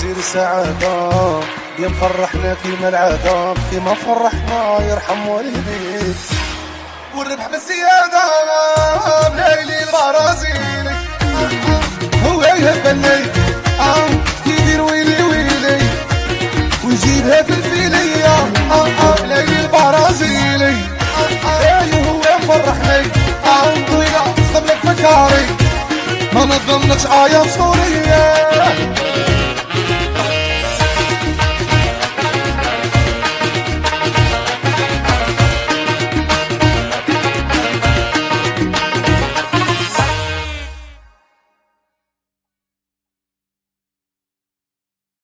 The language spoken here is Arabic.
وزير السعادة يا مفرحنا كيما العادة كيما فرحنا يرحم والديك والربح بالزيادة بليلي البرازيلي هو يهبني يدير ويلي ويلي ويجيبها في الفيلية بليلي البرازيلي هو مفرحني طويلة قبلك مكاري ما نظمناش آية سورية